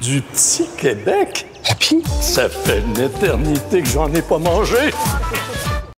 Du P'tit Québec? Papy? Ça fait une éternité que j'en ai pas mangé.